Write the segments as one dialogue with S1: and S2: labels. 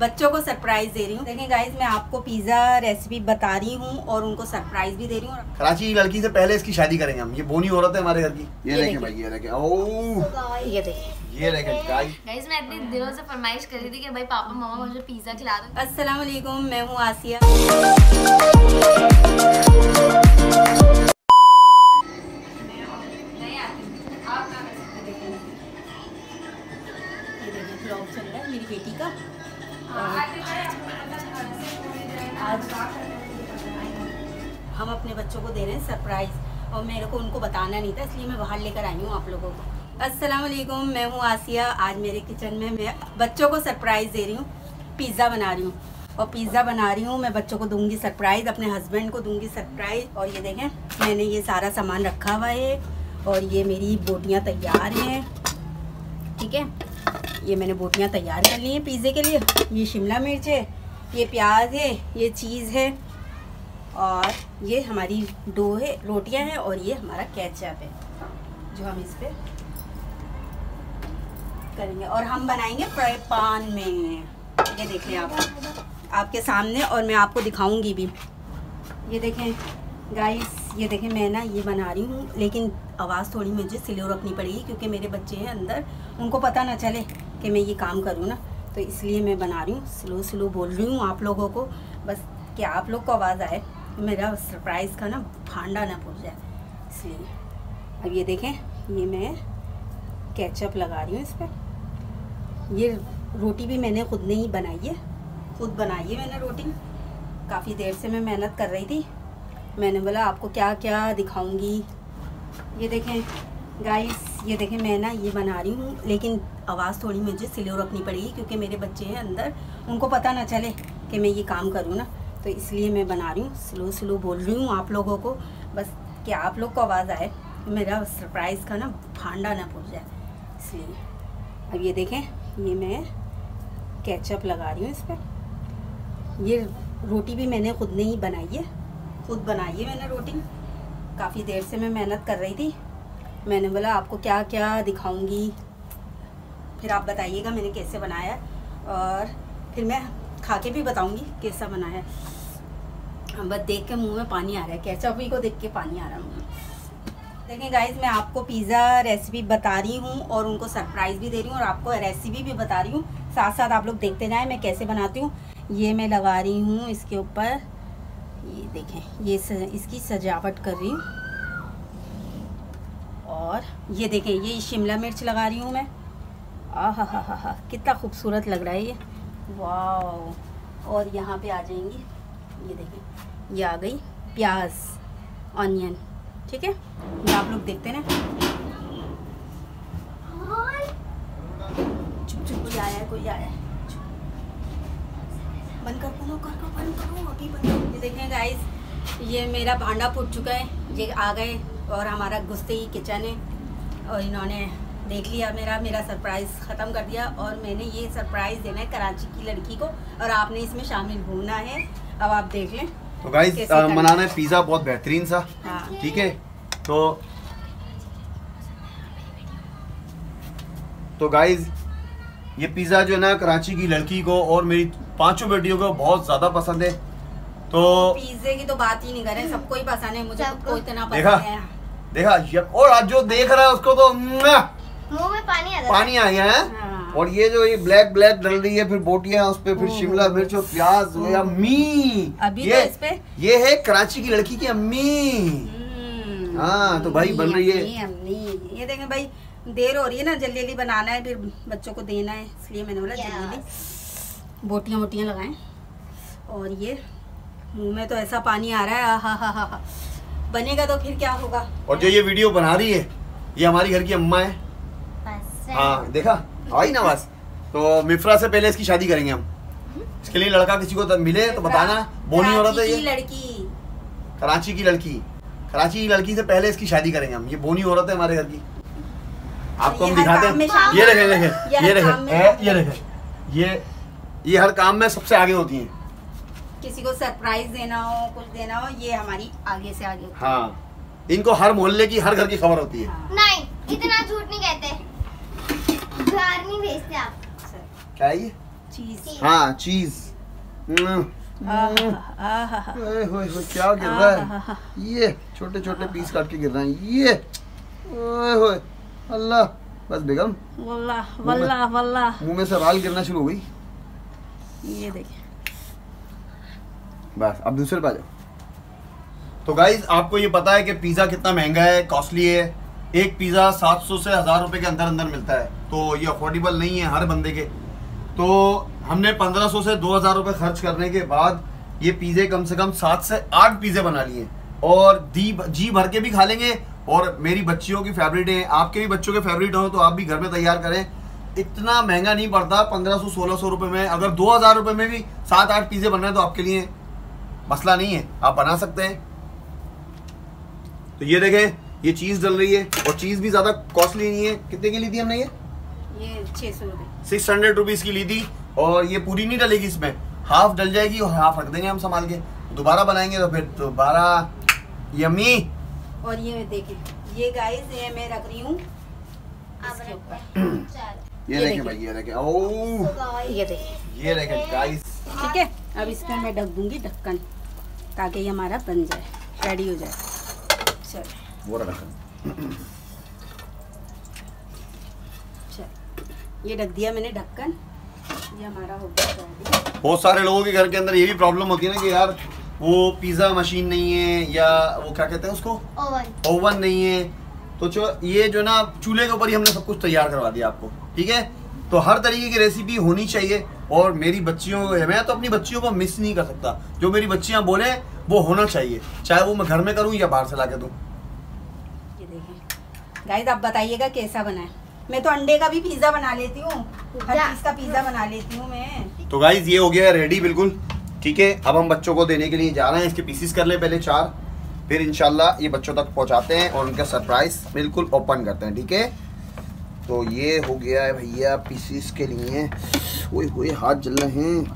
S1: बच्चों को सरप्राइज दे रही हूँ। देखें गाइस, मैं आपको पिज्जा रेसिपी बता रही हूँ और उनको सरप्राइज भी दे रही हूँ।
S2: कराची की लड़की से पहले इसकी शादी करेंगे हम। ये बोनी औरत है हमारे घर की। ये देखें भाई, ये देखें। ओह
S1: ये देखें,
S2: ये देखें
S3: गाइस, मैं इतने दिनों से फरमाइश कर रही थी कि भाई पापा मामा मुझे पिज्जा खिला दो।
S1: अस्सलाम वालेकुम, मैं हूँ आसिया। ब्लॉग चल रहा है मेरी बेटी का। आज हम अपने बच्चों को दे रहे हैं सरप्राइज और मेरे को उनको बताना नहीं था, इसलिए मैं बाहर लेकर आई हूँ आप लोगों को। अस्सलाम वालेकुम, मैं हूँ आसिया। आज मेरे किचन में मैं बच्चों को सरप्राइज दे रही हूँ। पिज़्ज़ा बना रही हूँ और पिज़्ज़ा बना रही हूँ। मैं बच्चों को दूंगी सरप्राइज, अपने हस्बैंड को दूंगी सरप्राइज। और ये देखें, मैंने ये सारा सामान रखा हुआ है और ये मेरी बोटियाँ तैयार हैं। ठीक है, ये मैंने बोटियाँ तैयार कर ली हैं पिज़्ज़े के लिए। ये शिमला मिर्च है, ये प्याज है, ये चीज़ है और ये हमारी डो है, रोटियां हैं और ये हमारा केचप है जो हम इस पे करेंगे। और हम बनाएंगे फ्राई पैन में। ये देख लें आप आपके सामने और मैं आपको दिखाऊंगी भी। ये देखें गाइस, ये देखें मैं ना ये बना रही हूँ, लेकिन आवाज़ थोड़ी मुझे स्लो रखनी पड़ेगी क्योंकि मेरे बच्चे हैं अंदर, उनको पता ना चले कि मैं ये काम करूँ ना, तो इसलिए मैं बना रही हूँ। स्लो बोल रही हूँ आप लोगों को, बस कि आप लोग को आवाज़ आए, मेरा सरप्राइज़ का ना भांडा ना फूट जाए, इसलिए। अब ये देखें, ये मैं केचप लगा रही हूँ इस पर। ये रोटी भी मैंने खुद ने ही बनाई है, खुद बनाई है मैंने रोटी। काफ़ी देर से मैं मेहनत कर रही थी, मैंने बोला आपको क्या क्या दिखाऊंगी। ये देखें गाइस, ये देखें मैं ना ये बना रही हूँ, लेकिन आवाज़ थोड़ी मुझे स्लो रखनी पड़ेगी क्योंकि मेरे बच्चे हैं अंदर, उनको पता ना चले कि मैं ये काम करूँ ना, तो इसलिए मैं बना रही हूँ। स्लो बोल रही हूँ आप लोगों को, बस कि आप लोग को आवाज़ आए, मेरा सरप्राइज़ का ना भांडा ना फूट जाए, इसलिए। अब ये देखें, ये मैं केचप लगा रही हूँ इस पर। ये रोटी भी मैंने खुद ने ही बनाई है, खुद बनाई है मैंने रोटी। काफ़ी देर से मैं मेहनत कर रही थी, मैंने बोला आपको क्या क्या दिखाऊंगी, फिर आप बताइएगा मैंने कैसे बनाया और फिर मैं खा के भी बताऊंगी कैसा बनाया। बस देख के मुंह में पानी आ रहा है, केचप ही को देख के पानी आ रहा है मुंह में। देखें गाइस, मैं आपको पिज़्ज़ा रेसिपी बता रही हूँ और उनको सरप्राइज़ भी दे रही हूँ और आपको रेसिपी भी बता रही हूँ, साथ साथ आप लोग देखते जाएँ मैं कैसे बनाती हूँ। ये मैं लगा रही हूँ इसके ऊपर, ये देखें, ये इसकी सजावट कर रही हूँ। और ये देखें, ये शिमला मिर्च लगा रही हूँ मैं। आहा, कितना खूबसूरत लग रहा है ये, वाह। और यहाँ पे आ जाएंगी, ये देखें, ये आ गई प्याज, ऑनियन। ठीक है, ये आप लोग देखते ना। चुप कोई आया है, कोई आया है। बंद कर अभी बंद करो। ये देखें गाइस, ये मेरा भांडा फूट चुका है, ये आ गए और हमारा घुसते ही किचन है और इन्होंने देख लिया, मेरा सरप्राइज़ ख़त्म कर दिया। और मैंने ये सरप्राइज़ देना है कराची की लड़की को और आपने इसमें शामिल होना है। अब आप देख लें।
S2: तो गाइस, बनाना है पिज़्ज़ा बहुत बेहतरीन सा। हाँ। ठीक है, तो गाइस, ये पिज़्ज़ा जो है ना कराची की लड़की को और मेरी 5 बेटियों को बहुत ज़्यादा पसंद है। तो
S1: पिज़्ज़े की तो बात ही नहीं करें, सबको ही पसंद है, मुझे सबको इतना पसंद है।
S2: देखा, और आज जो देख रहा है उसको तो
S3: मुंह में
S2: पानी आ गया है। हाँ। और ये जो ये ब्लैक डल रही है, फिर बोटियां उस पे, फिर शिमला मिर्च और प्याज। अम्मी,
S1: अभी
S2: ये
S1: तो इस पे
S2: ये है कराची की लड़की की अम्मी। हाँ, तो भाई बन रही है
S1: अम्मी। ये देखें भाई, देर हो रही है ना, जल्दी बनाना है, फिर बच्चों को देना है, इसलिए मैंने बोला जल्दी बोटियां लगाएं। और ये मुंह में तो ऐसा पानी आ रहा है, आहा, बनेगा तो फिर क्या होगा।
S2: और जो ये वीडियो बना रही है, ये हमारी घर की अम्मा है। हाँ, देखा आई ना बस। तो मिफ्रा से पहले इसकी शादी करेंगे हम। इसके लिए लड़का किसी को मिले तो बताना। बोनी औरत है ये,
S1: लड़की
S2: कराची की लड़की से पहले इसकी शादी करेंगे हम। ये बोनी औरत है हमारे घर की, आपको हम दिखाते हैं। ये देखें, ये हर काम में सबसे आगे होती हैं।
S1: किसी को सरप्राइज देना हो, कुछ देना हो, ये हमारी आगे से आगे होती है।
S2: हाँ, इनको हर मोहल्ले की, हर घर की खबर होती है।
S1: हाँ।
S3: नहीं, इतना झूठ नहीं कहते, घर नहीं भेजते आप।
S2: क्या है ये?
S1: चीज।
S2: हाँ चीज। क्या गिर रहा है, ये छोटे छोटे पीस काट के गिर रहे हैं ये। ओए होए अल्लाह, बस बेगम
S1: वल्लाह वल्लाह वल्लाह
S2: मुंह में से राल गिरना शुरू हो गई।
S1: ये देखिए
S2: बस अब दूसरे पे आ जाओ। तो गाइज आपको ये पता है कि पिज़्ज़ा कितना महंगा है, कॉस्टली है। एक पिज़्ज़ा 700 से 1000 रुपए के अंदर अंदर मिलता है, तो ये अफोर्डेबल नहीं है हर बंदे के। तो हमने 1500 से 2000 रुपए खर्च करने के बाद ये पिज़्ज़े कम से कम 7 से 8 पिज़्ज़े बना लिए और जी भर के भी खा लेंगे। और मेरी बच्चियों की फेवरेट है, आपके भी बच्चों के फेवरेट हो तो आप भी घर में तैयार करें। इतना महंगा नहीं पड़ता, 1500-1600 रुपए में। अगर 2000 रुपए में भी 7-8 पिज़्ज़े बन रहे हैं तो आपके लिए मसला नहीं है, आप बना सकते हैं। तो ये देखें, ये चीज डल रही है और चीज भी ज्यादा कॉस्टली नहीं है। कितने की ली थी हमने? ये
S1: 600 रुपए,
S2: 600 रुपीज की ली थी। और ये पूरी नहीं डलेगी, इसमें हाफ डल जाएगी और हाफ रख देंगे हम संभाल के, दोबारा बनाएंगे तो फिर दोबारा यम्मी।
S1: और ये देखें, ये गाइस ये मैं रख रही हूँ इसके ऊपर।
S2: ये देखें भाई, ये देखें, ओह
S1: ये देखें,
S2: ये देखें गाइस।
S1: ठीक है, अब इसमें मैं ढक दूंगी ढक्कन ताकि ये हमारा बन जाए, रेडी हो जाए। चलो
S2: वो रखा,
S1: चलो ये ढक दिया मैंने ढक्कन, ये हमारा हो गया रेडी।
S2: बहुत सारे लोगों के घर के अंदर ये भी प्रॉब्लम होती है ना कि यार वो पिज़्ज़ा मशीन नहीं है या वो क्या कहते हैं उसको, ओवन नहीं है। तो ये जो ना चूल्हे के ऊपर ही हमने सब कुछ तैयार करवा दिया आपको। ठीक है, तो हर तरीके की रेसिपी होनी चाहिए। और मेरी बच्चियों, मैं तो अपनी बच्चियों को मिस नहीं कर सकता। जो मेरी बच्चियां बोले वो होना चाहिए, चाहे वो मैं घर में करूं या बाहर से ला के दूं।
S1: ये देखिए गाइस, आप बताइएगा कैसा बना है। मैं तो अंडे का भी पिज़्ज़ा बना लेती हूँ, हर चीज का पिज़्ज़ा बना लेती हूँ मैं।
S2: तो गाइस ये हो गया रेडी बिल्कुल। ठीक है, अब हम बच्चों को देने के लिए जा रहे हैं। इसके पीसीस कर ले पहले 4, फिर इंशाल्लाह ये बच्चों तक पहुंचाते हैं और उनका सरप्राइज बिल्कुल ओपन करते हैं। ठीक है, तो ये हो गया है भैया पीसीस के लिए। ओए हाथ जल रहे हैं।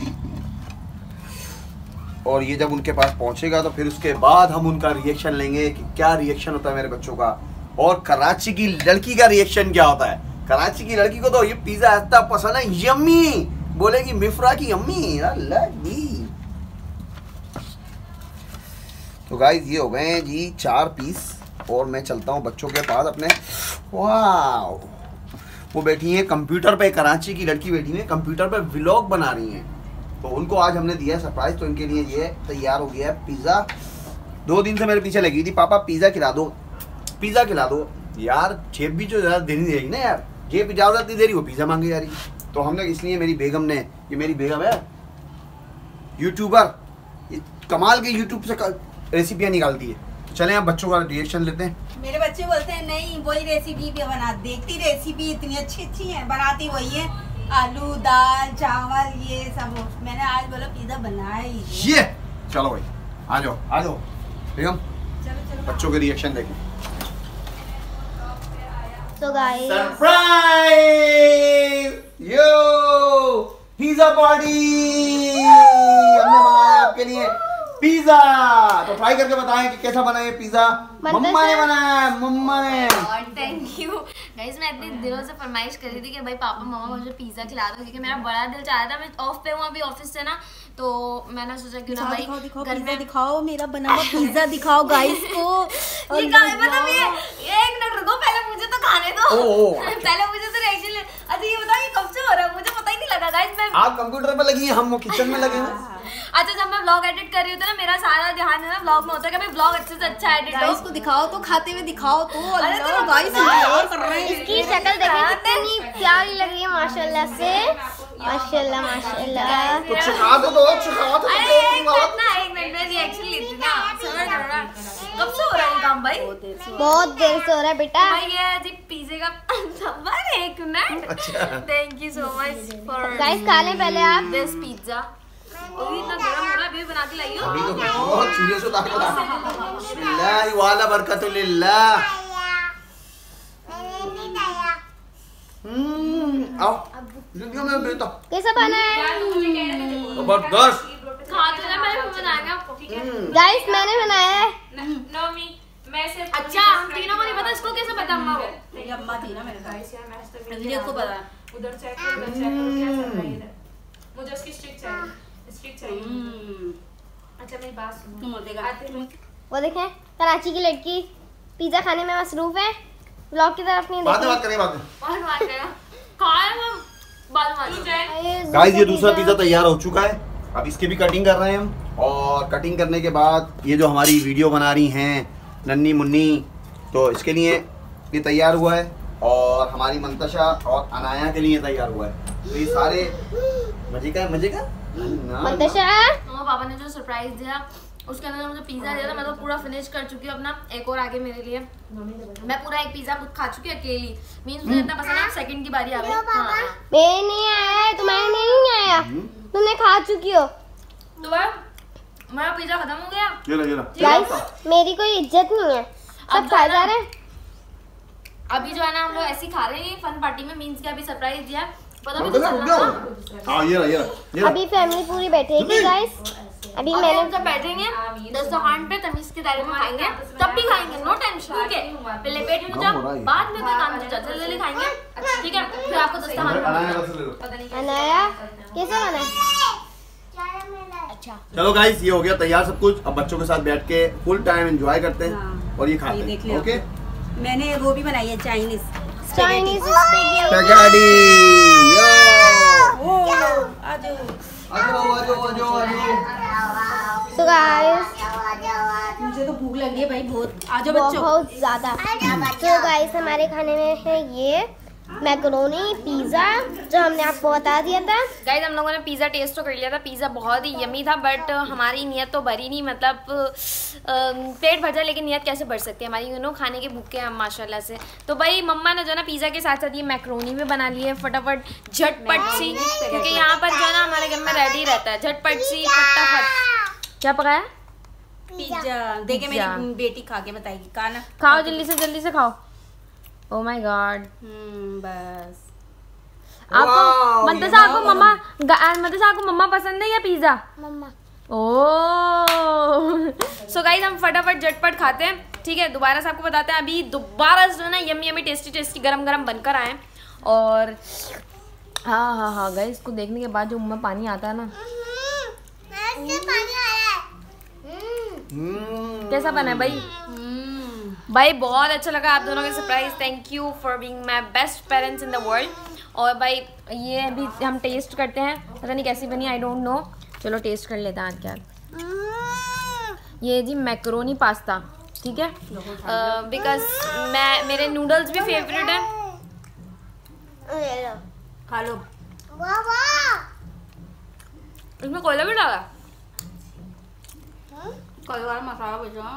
S2: और ये जब उनके पास पहुंचेगा तो फिर उसके बाद हम उनका रिएक्शन लेंगे कि क्या रिएक्शन होता है मेरे बच्चों का, और कराची की लड़की का रिएक्शन क्या होता है। कराची की लड़की को तो ये पिज़्ज़ा इतना पसंद है, यम्मी बोलेगी, मिफ्रा की यम्मी। तो गाइस ये हो गए जी 4 पीस और मैं चलता हूँ बच्चों के पास अपने। वाह, वो बैठी है कंप्यूटर पे, कराची की लड़की बैठी है कंप्यूटर पे, व्लॉग बना रही हैं। तो उनको आज हमने दिया है सरप्राइज, तो इनके लिए ये तैयार हो गया है पिज़्ज़ा। 2 दिन से मेरे पीछे लगी थी, पापा पिज़्ज़ा खिला दो, पिज़्ज़ा खिला दो। यार जेब भी जो ज़्यादा देनी देगी ना यार, जेब इजाज़त नहीं दे रही, वो पिज़्ज़ा मांगे जा रही। तो हमने इसलिए मेरी बेगम ने, ये मेरी बेगम है यूट्यूबर, ये कमाल के यूट्यूब से रेसिपियाँ निकालती है। तो चलें आप बच्चों का रिएक्शन लेते हैं।
S1: मेरे बच्चे बोलते हैं नहीं वही रेसिपी भी बना, देखती रेसिपी इतनी अच्छी अच्छी है, बनाती वही है, आलू दाल चावल ये सब। मैंने आज बोला पिज़्ज़ा बनाया ही।
S2: ये चलो भाई आ जाओ बेगम,
S1: चलो
S2: बच्चों के रिएक्शन देखें।
S3: So guys,
S2: surprise, yo pizza party, हमने बनाया आपके लिए पिज़्ज़ा। तो ट्राई करके बताएं कि कैसा बना ये पिज़्ज़ा। मम्मा ने बनाया, मम्मा ने।
S3: Thank you guys. मैं इतनी दिनों से फरमाइश कर रही थी कि भाई पापा मम्मा मुझे पिज़्ज़ा खिला दो, क्योंकि मेरा बड़ा दिल चाह रहा था। मैं ऑफ पे हूँ अभी ऑफिस से ना, तो मैंने सोचा क्यों ना भाई घर में
S1: दिखाओ मेरा बना हुआ पिज़्ज़ा दिखाओ गाइस को।
S3: ये मतलब ये 1 मिनट रुको, पहले मुझे तो खाने दो। पहले मुझे तो रिएक्शन ले। अच्छा ये बताओ ये कब से हो रहा है, मुझे पता ही नहीं लगा गाइस। मैं
S2: आप कंप्यूटर पे लगी हैं, हम किचन में लगे हैं।
S3: अच्छा जब मैं व्लॉग एडिट कर रही हूँ तो ना मेरा सारा ध्यान है ना व्लॉग में होता है कि भाई व्लॉग अच्छे से अच्छा एडिट हो।
S1: गाइस को दिखाओ तो, खाते हुए दिखाओ तो।
S3: अल्लाह
S1: गाइस
S3: इसकी शक्ल देखिए कितनी प्यारी लग रही है माशाल्लाह से, माशाल्लाह माशाल्लाह।
S2: तो चखा दो,
S3: अरे एक मिनट में रिएक्शन लेती ना। कब से हो रहा है काम भाई?
S4: बहुत देर से हो रहा है बेटा।
S3: भाई ये जी पिज़्ज़े का number 1 minute. Thank you so much for
S4: guys खा लें पहले आप
S3: दिस पिज़्ज़ा। और इतना गरम हो रहा है, अभी बना के लाई हो।
S2: अभी तो बहुत चूल्हे से उतार के ला। बिस्मिल्लाह वाला बरकतुल्लाह। आओ वीडियो में बेटा
S4: कैसा बना है?
S2: जबरदस्त।
S3: खा तो ना, मैंने बनाया आपको, ठीक है
S4: गाइस मैंने बनाया है।
S3: मैं सिर्फ अच्छा हम तीनों को नहीं पता, इसको कैसे पता अम्मा को?
S1: ये अम्मा थी ना मेरे साथ, इसलिए इसको पता है।
S3: उधर चेक करो क्या चल रहा है इधर। मुझे उसकी स्टिक चाहिए। अच्छा मेरी बात सुनो,
S4: वो देखें कराची की लड़की पिज्जा खाने में मसरूफ है, ब्लॉग की तरफ नहीं
S2: बाद में बात
S4: देखी।
S2: करें।
S4: गाइस
S2: गाइस ये दूसरा पिज्जा तैयार हो चुका है, अब इसकी भी कटिंग कर रहे हैं हम। और कटिंग करने के बाद ये जो हमारी वीडियो बना रही हैं नन्नी मुन्नी, तो इसके लिए ये तैयार हुआ है। और हमारी मंतशा और अनाया के लिए तैयार हुआ है। तो ये सारे मजे का
S4: मंतशा
S3: मम्मा पापा ने जो सरप्राइज दिया उसके अंदर मुझे पिज्जा दिया था, मैं तो पूरा फिनिश कर चुकी हूँ अपना। एक और आगे मेरे लिए, मैं पूरा एक पिज्जा खुद खा चुकी अकेली। मीन्स मुझे इतना पसंद है, सेकंड की बारी आ गई।
S4: मेरे नहीं आया है, तुम्हारे नहीं आया, तुमने खा चुकी हो।
S3: तो मेरा पिज्जा खत्म हो गया।
S2: ये लो।
S4: गाइस मेरी कोई इज्जत नहीं है, सब खा जा रहे हैं।
S3: अभी जो है ना हम लोग ऐसे ही खा रहे हैं फन पार्टी में। मीन्स के अभी सरप्राइज दिया, पता भी
S2: रुक
S3: नहीं
S2: जाओ।
S3: चला।
S2: हाँ ये लो।
S4: अभी फैमिली पूरी बैठेगी गाइस। अभी
S3: अब
S4: मैंने
S3: हम जब बैठेंगे दस्तरखान पे तमीज की तारीफ में खाएंगे, तब भी खाएंगे, नो टेंशन। ठीक है, पहले पेट में जब बाद में कोई काम नहीं, जल्दी खाएंगे। ठीक है, फिर आपको दस्तरखान पे
S4: अनाया कैसे बना है?
S3: अच्छा।
S2: चलो गाइस ये हो गया तैयार सब कुछ। अब बच्चों के साथ बैठ के फुल टाइम एंजॉय करते हैं।
S1: हाँ,
S2: और ये खाते
S1: ये
S2: हैं।
S1: देख लियो।
S2: ओके
S1: मैंने वो भी बनाई है चाइनीज
S4: चाइनीज
S2: स्पैगेटी।
S4: तो गाइस
S1: मुझे तो भूख लगी है भाई बहुत। आ जाओ बच्चों।
S4: बहुत ज्यादा। तो गाइस हमारे खाने में है ये मैकरोनी पिज्जा जो हमने आपको बता दिया था।
S3: गाइस हम लोगों ने पिज़्ज़ा टेस्ट तो कर लिया था, पिज़्ज़ा बहुत ही यमी था। बट हमारी नीयत तो भरी नहीं, मतलब पेट भर जाए लेकिन नीयत कैसे भर सकती है हमारी, खाने के भूखे हैं हम माशाल्लाह से। तो भाई मम्मा ने जो ना पिज़्ज़ा के साथ साथ ये मैक्रोनी भी बना ली है फटाफट झटपट सी, क्योंकि यहाँ पर जो है ना हमारे घर में रेडी रहता है झटपट सी फटाफट। क्या पकाया?
S1: पिज्जा। देखे मेरी बेटी खा के बताएगी। खाना
S3: खाओ जल्दी से खाओ। Oh my God.
S1: बस
S3: आपको मंतशा आपको मम्मा पसंद है या पिज्जा?
S4: मम्मा।
S3: ओह सो गाइस हम फटाफट झटपट खाते हैं। ठीक है, दोबारा से आपको बताते हैं। अभी दोबारा जो है ना यमी टेस्टी गरम बनकर आए। और हाँ गाइस इसको देखने के बाद जो मुंह में पानी आता है ना। कैसा बना है भाई? भाई बहुत अच्छा लगा आप दोनों के surprise. Thank you for being my best parents in the world. और भाई ये अभी हम टेस्ट करते हैं, पता नहीं कैसी बनी, आई डोंट नो। चलो टेस्ट कर लेते हैं आज क्या। ये जी मैक्रोनी पास्ता, ठीक है, बिकॉज मेरे नूडल्स भी फेवरेट है।
S1: खा लो।
S3: इसमें कोयला भी डाला,
S1: कई बार मसाला भेजो।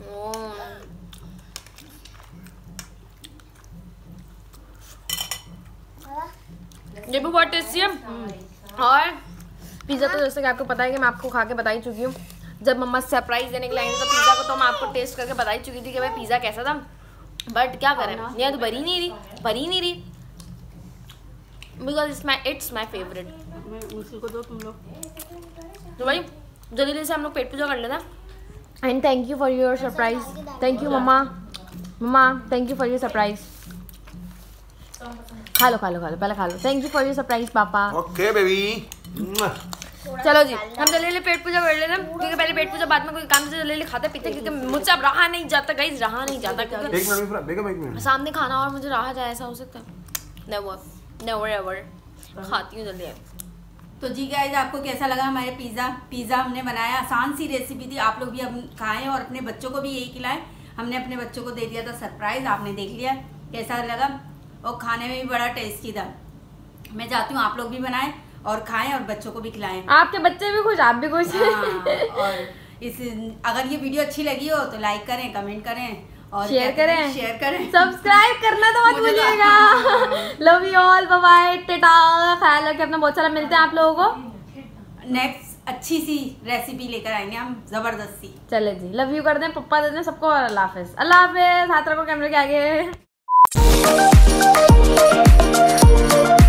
S3: ये भी बहुत टेस्टी है। और पिज़्ज़ा तो जैसे कि आपको पता है कि मैं आपको खा के बता ही चुकी हूँ। जब मम्मा सरप्राइज देने के लिए आई तो पिज़्ज़ा को तो मैं आपको टेस्ट करके बता ही चुकी थी कि भाई पिज़्ज़ा कैसा था। बट क्या करें, ये तो भरी नहीं रही बिकॉज इट्स माई फेवरेट।
S1: को दो तुम लोग।
S3: तो भाई जल्दी से हम लोग पेट पूजा कर लेना। And thank you for your surprise. Thank you mama thank you for your surprise. खा लो पहले खा लो। Thank you for your surprise papa.
S2: Okay baby.
S3: चलो जी हम जल्दी पेट पूजा कर लेते हैं, क्योंकि पहले पेट पूजा बाद में कोई काम से जल्दी खाते पीते, क्योंकि मुझसे अब रहा नहीं जाता गाइस, रहा नहीं जाता। क्योंकि सामने खाना और मुझे रहा जाए, ऐसा हो सकता है? नेवर एवर खाती हूँ जल्दी।
S1: तो जी गाइस आपको कैसा लगा हमारे पिज़्ज़ा हमने बनाया, आसान सी रेसिपी थी। आप लोग भी अब खाएं और अपने बच्चों को भी यही खिलाएं। हमने अपने बच्चों को दे दिया था सरप्राइज, आपने देख लिया कैसा लगा, और खाने में भी बड़ा टेस्टी था। मैं चाहती हूँ आप लोग भी बनाएं और खाएं और बच्चों को भी खिलाएं।
S3: आपके बच्चे भी खुश, आप भी खुश।
S1: और अगर ये वीडियो अच्छी लगी हो तो लाइक करें, कमेंट करें और
S3: शेयर करें,
S1: सब्सक्राइब
S3: करना तो मत भूलिएगा। Love you all, bye bye, tata, ख्याल रखिए अपना बहुत सारा। मिलते हैं आप लोगों को
S1: नेक्स्ट अच्छी सी रेसिपी लेकर आएंगे हम, जबरदस्ती।
S3: चले जी, लव यू कर दें, पप्पा दे दें सबको, और अल्लाह हाफिज। हाथ रखो कैमरे के आगे।